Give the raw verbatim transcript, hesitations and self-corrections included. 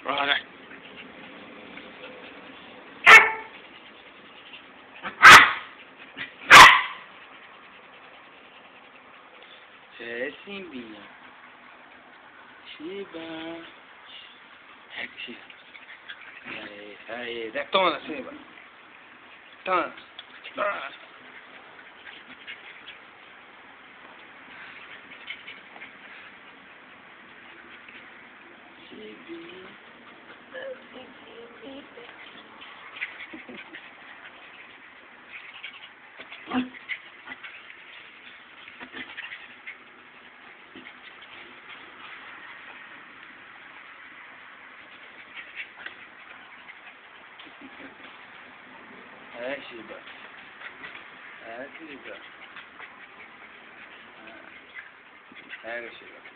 Olha. É, Simbinha. Shiba. É, Shiba. Aí, aí. Detona, Simba. Detona. Ah. Shibinha. É, Shiba. É, Shiba. É, Shiba.